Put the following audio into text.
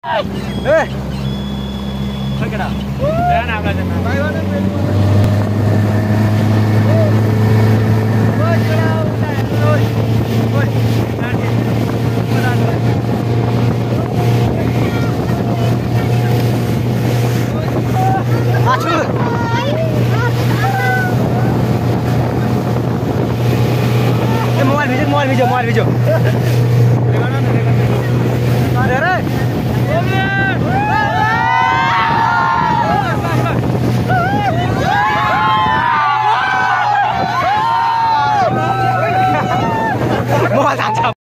ए खोइ केटा ध्यान हामीलाई चाहिँ मोबाइल भिजो